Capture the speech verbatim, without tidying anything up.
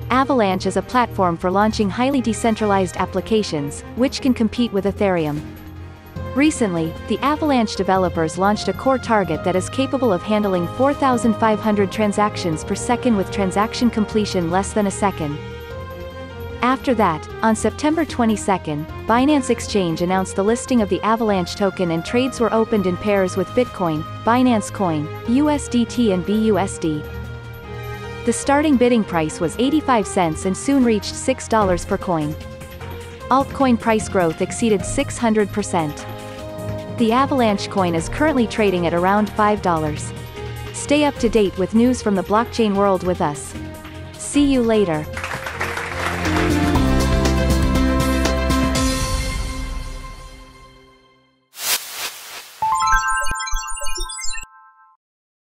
Avalanche is a platform for launching highly decentralized applications, which can compete with Ethereum. Recently, the Avalanche developers launched a core target that is capable of handling four thousand five hundred transactions per second with transaction completion less than a second. After that, on September twenty-second, Binance Exchange announced the listing of the Avalanche token and trades were opened in pairs with Bitcoin, Binance Coin, U S D T and B U S D. The starting bidding price was eighty-five cents and soon reached six dollars per coin. Altcoin price growth exceeded six hundred percent. The Avalanche coin is currently trading at around five dollars. Stay up to date with news from the blockchain world with us. See you later.